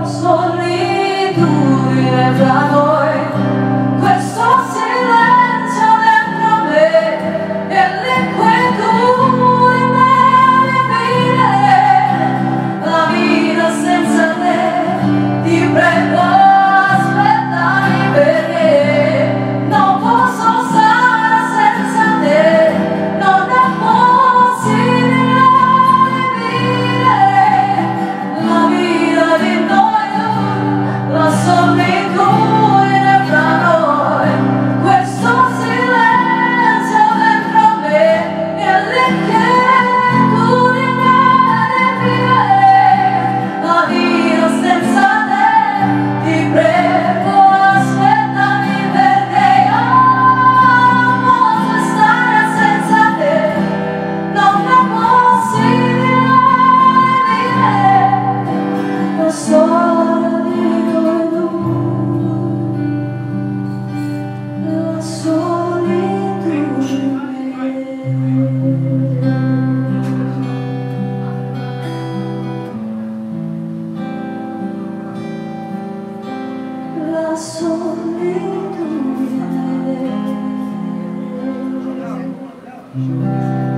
solitudine fra noi, questo silenzio dentro me e l'inquietudine di vivere la vita senza te. Ti prego, aspettami perché non posso stare senza te, non è possibile vivere la vita di noi, la solitudine fra noi, questo silenzio dentro me e l'inquietudine di vivere la vita senza te. Ti prego, aspettami perché io non posso stare senza te, non è possibile vivere da sola di noi due, la solitudine, la solitudine.